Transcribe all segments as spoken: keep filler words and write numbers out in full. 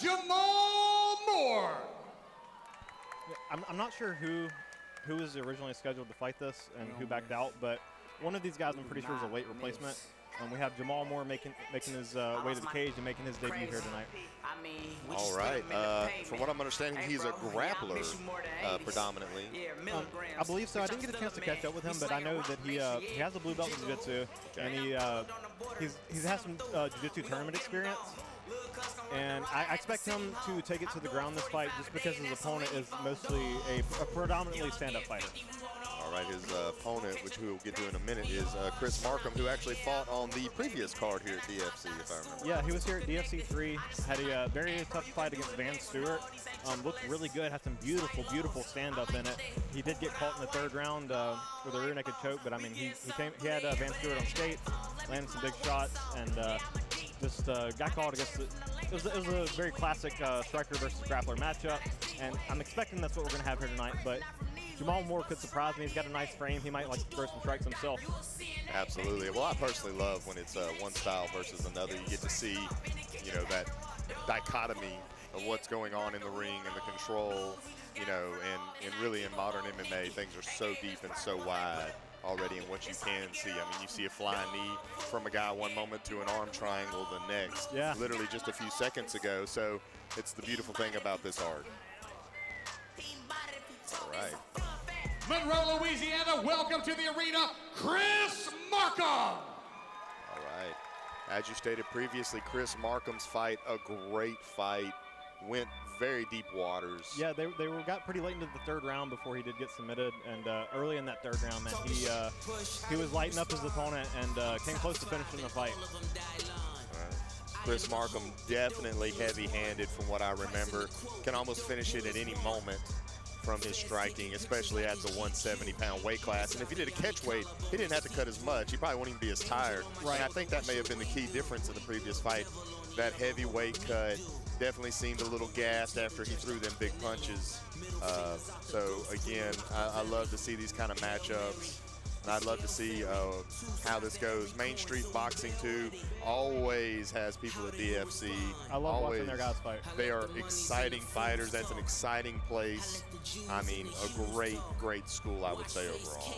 Jamal Moore. Yeah, I'm, I'm not sure who who was originally scheduled to fight this and who backed out, but one of these guys I'm pretty sure is a late replacement. Um, we have Jamal Moore making making his uh, way to the cage and making his debut here tonight. All right. Uh, from what I'm understanding, he's a grappler uh, predominantly. Um, I believe so. I didn't get a chance to catch up with him, but I know that he uh, he has a blue belt in jiu-jitsu, and he uh, he's he's has some uh, jiu-jitsu tournament experience. And I, I expect him to take it to the ground this fight, just because his opponent is mostly a, a predominantly stand-up fighter. All right, his uh, opponent, which we'll get to in a minute, is uh, Chris Markham, who actually fought on the previous card here at D F C, if I remember. Yeah, he was here at D F C three, had a uh, very tough fight against Van Stewart. Um, looked really good, had some beautiful, beautiful stand-up in it. He did get caught in the third round uh, with a rear naked choke, but I mean, he, he, came, he had uh, Van Stewart on skates, landed some big shots, and uh, just uh, got caught against the, it was, it was a very classic uh, striker versus grappler matchup, and I'm expecting that's what we're going to have here tonight. But Jamal Moore could surprise me. He's got a nice frame. He might like to throw some strikes himself. Absolutely. Well, I personally love when it's uh, one style versus another. You get to see, you know, that dichotomy of what's going on in the ring and the control, you know, and, and really in modern M M A, things are so deep and so wide already in what you can see. I mean, you see a flying knee from a guy one moment to an arm triangle the next, yeah. literally just a few seconds ago. So it's the beautiful thing about this art. All right. Monroe, Louisiana, welcome to the arena, Chris Markham. All right. As you stated previously, Chris Markham's fight, a great fight, went very deep waters. Yeah, they, they were, got pretty late into the third round before he did get submitted, and uh, early in that third round, man, he uh, he was lighting up his opponent and uh, came close to finishing the fight. Right. Chris Markham definitely heavy-handed from what I remember. Can almost finish it at any moment from his striking, especially at the one seventy pound weight class. And if he did a catch weight, he didn't have to cut as much. He probably wouldn't even be as tired. Right. And I think that may have been the key difference in the previous fight. That heavy weight cut definitely seemed a little gassed after he threw them big punches. Uh, so again, I, I love to see these kind of matchups. And I'd love to see uh, how this goes. Main Street Boxing, too, always has people at D F C. I love always. watching their guys fight. They are exciting fighters. That's an exciting place. I mean, a great, great school, I would say, overall.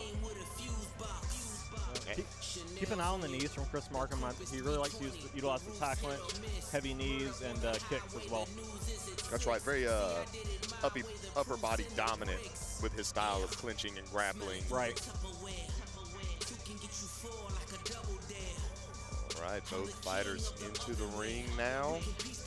Keep, keep an eye on the knees from Chris Markham. He really likes to use, utilize the tackling, heavy knees, and uh, kicks as well. That's right. Very uh, uppy, upper body dominant with his style of clinching and grappling. Right. All right, both fighters into the ring now.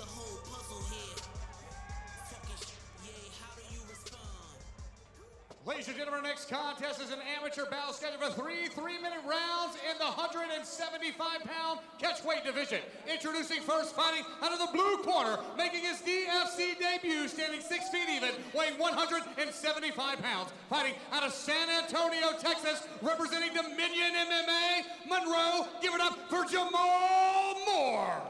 Ladies and gentlemen, our next contest is an amateur battle scheduled for three three-minute rounds in the one seventy-five pound catchweight division. Introducing first, fighting out of the blue corner, making his D F C debut, standing six feet even, weighing one seventy-five pounds. Fighting out of San Antonio, Texas, representing Dominion M M A, Monroe, give it up for Jamal Moore.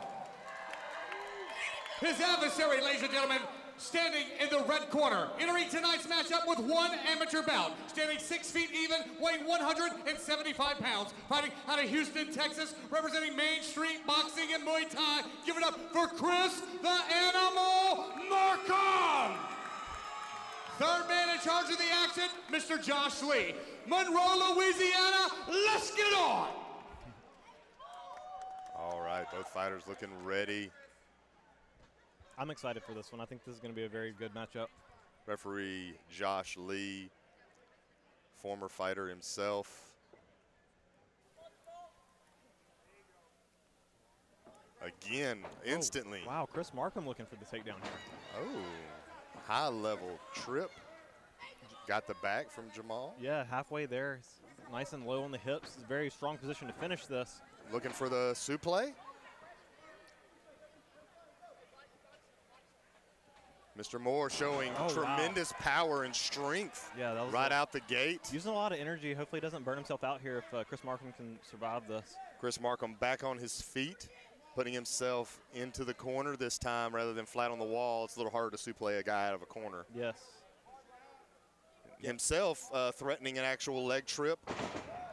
His adversary, ladies and gentlemen, standing in the red corner, entering tonight's matchup with one amateur bout, standing six feet even, weighing one seventy-five pounds, fighting out of Houston, Texas, representing Main Street Boxing and Muay Thai. Give it up for Chris the Animal Markham. Third man in charge of the action, Mister Josh Lee. Monroe, Louisiana, let's get on. All right, both fighters looking ready. I'm excited for this one. I think this is going to be a very good matchup. Referee Josh Lee, former fighter himself. Again, instantly. Oh, wow, Chris Markham looking for the takedown here. Oh, high level trip. Got the back from Jamal. Yeah, halfway there. It's nice and low on the hips. It's a very strong position to finish this. Looking for the suplex. Mister Moore showing oh, tremendous wow. power and strength yeah, that was right a, out the gate. Using a lot of energy. Hopefully he doesn't burn himself out here if uh, Chris Markham can survive this. Chris Markham back on his feet, putting himself into the corner this time rather than flat on the wall. It's a little harder to suplex a guy out of a corner. Yes. Himself uh, threatening an actual leg trip.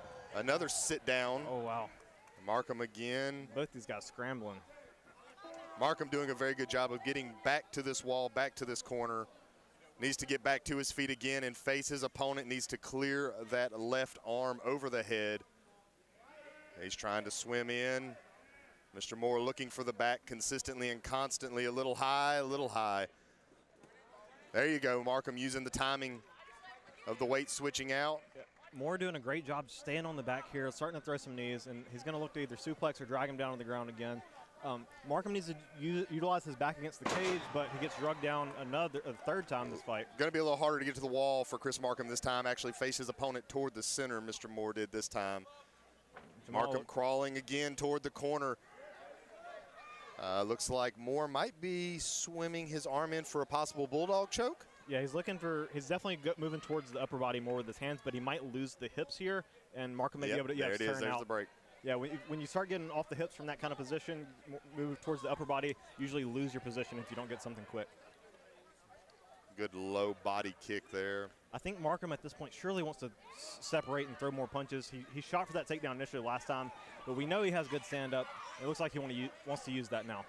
Another sit down. Oh, wow. Markham again. Both these guys scrambling. Markham doing a very good job of getting back to this wall, back to this corner. Needs to get back to his feet again and face his opponent. Needs to clear that left arm over the head. He's trying to swim in. Mister Moore looking for the back consistently and constantly. A little high, a little high. There you go, Markham using the timing of the weight switching out. Yeah. Moore doing a great job staying on the back here, starting to throw some knees, and he's going to look to either suplex or drag him down on the ground again. Um, Markham needs to u utilize his back against the cage, but he gets drugged down another, a third time this fight. Going to be a little harder to get to the wall for Chris Markham this time. Actually face his opponent toward the center, Mister Moore did this time. Jamal Markham crawling again toward the corner. Uh, looks like Moore might be swimming his arm in for a possible bulldog choke. Yeah, he's looking for, he's definitely go, moving towards the upper body more with his hands, but he might lose the hips here, and Markham may yep, be able to, yeah, there it turn is, there's out. the break. Yeah, when you, when you start getting off the hips from that kind of position, move towards the upper body, usually lose your position if you don't get something quick. Good low body kick there. I think Markham at this point surely wants to separate and throw more punches. He, he shot for that takedown initially last time, but we know he has good stand-up. It looks like he want to wants to use that now.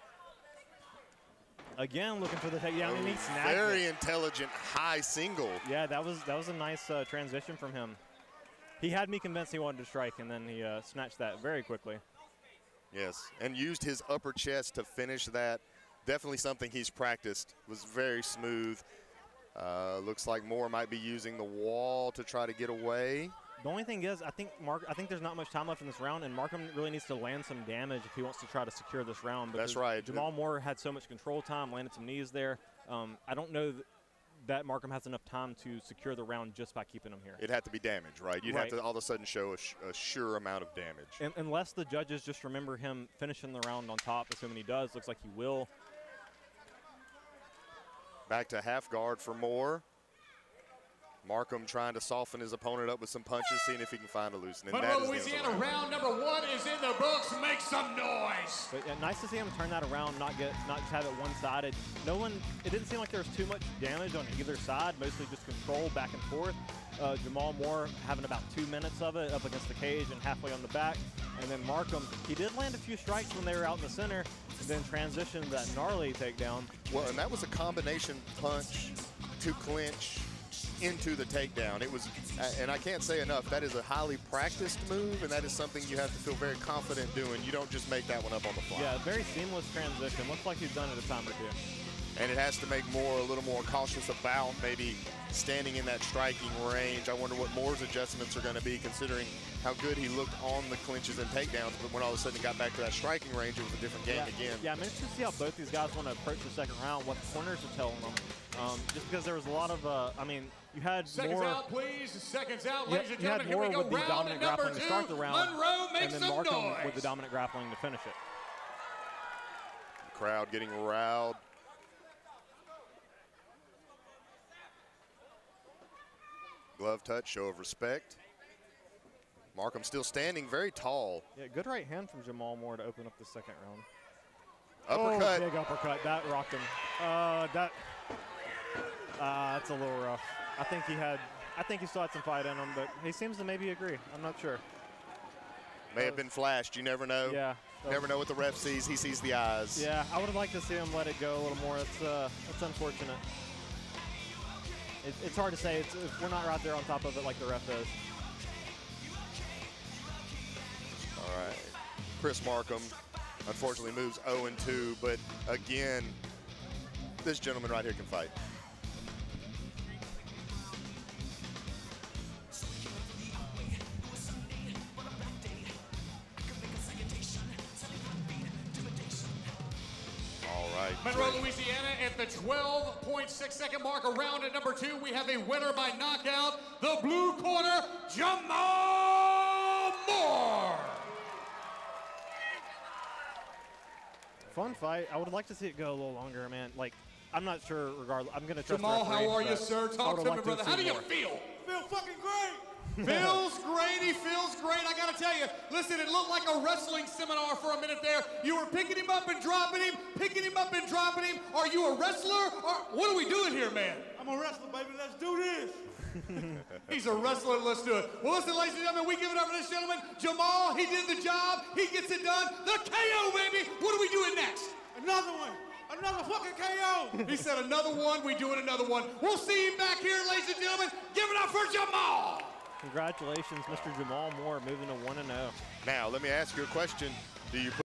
Again, looking for the takedown, oh, and he snagged Very it. intelligent high single. Yeah, that was that was a nice uh, transition from him. He had me convinced he wanted to strike, and then he uh, snatched that very quickly. Yes, and used his upper chest to finish that. Definitely something he's practiced. Was very smooth. Uh, looks like Moore might be using the wall to try to get away. The only thing is, I think Mark. I think there's not much time left in this round, and Markham really needs to land some damage if he wants to try to secure this round. That's right. Jamal Moore had so much control time, landed some knees there. Um, I don't know th that Markham has enough time to secure the round just by keeping him here. It'd have to be damage, right? You'd right. have to all of a sudden show a, sh a sure amount of damage. And, unless the judges just remember him finishing the round on top, assuming he does. Looks like he will. Back to half guard for Moore. Markham trying to soften his opponent up with some punches, seeing if he can find a loosening. Monroe, Louisiana, round number one is in the books. Make some noise. But yeah, nice to see him turn that around, not get, not just have it one-sided. No one, it didn't seem like there was too much damage on either side, mostly just control back and forth. Uh, Jamal Moore having about two minutes of it up against the cage and halfway on the back. And then Markham, he did land a few strikes when they were out in the center, and then transitioned that gnarly takedown. Well, and that was a combination punch to clinch into the takedown. It was, and I can't say enough, that is a highly practiced move, and that is something you have to feel very confident doing. You don't just make that one up on the fly. Yeah, very seamless transition. Looks like he's done it a time or two. And it has to make Moore a little more cautious about maybe standing in that striking range. I wonder what Moore's adjustments are going to be, considering how good he looked on the clinches and takedowns, but when all of a sudden he got back to that striking range, it was a different game yeah, again. Yeah, I'm interested to see how both these guys want to approach the second round, what the corners are telling them. Um, just because there was a lot of, uh, I mean, you had Seconds more. out, please. Seconds out, Yeah, ladies and you had gentlemen. Here more we go. with the Round dominant number grappling to two. start the round, Monroe, make and then some Markham noise. with the dominant grappling to finish it. The crowd getting riled. Glove touch, show of respect. Markham still standing very tall. Yeah, good right hand from Jamal Moore to open up the second round. Uppercut. Oh, big uppercut. That rocked him. Uh, that. Uh, that's a little rough. I think he had. I think he still had some fight in him, but he seems to maybe agree. I'm not sure. May have been flashed. You never know. Yeah. Never know what the ref sees. He sees the eyes. Yeah, I would have liked to see him let it go a little more. It's uh, it's unfortunate. It, it's hard to say. It's, we're not right there on top of it like the ref is. All right. Chris Markham, unfortunately, moves oh and two, but again, this gentleman right here can fight. All right. Monroe, Louisiana, at the twelve point six second mark, around at number two, we have a winner by knockout, the blue corner, Jamal Moore. Fun fight. I would like to see it go a little longer, man. Like, I'm not sure. Regardless, I'm gonna trust Jamal, the referee, how are you, but sir? I Talk would to like me, brother. see How do you more. feel? Feel fucking great. Feels great. He feels great. I got to tell you, listen, it looked like a wrestling seminar for a minute there. You were picking him up and dropping him, picking him up and dropping him. Are you a wrestler? Or what are we doing here, man? I'm a wrestler, baby. Let's do this. He's a wrestler. Let's do it. Well, listen, ladies and gentlemen, we give it up for this gentleman. Jamal, he did the job. He gets it done. The K O, baby. What are we doing next? Another one. Another fucking K O. He said another one, we doing another one. We'll see him back here, ladies and gentlemen. Give it up for Jamal. Congratulations, Mister Jamal Moore, moving to one and oh. Now, let me ask you a question. Do you put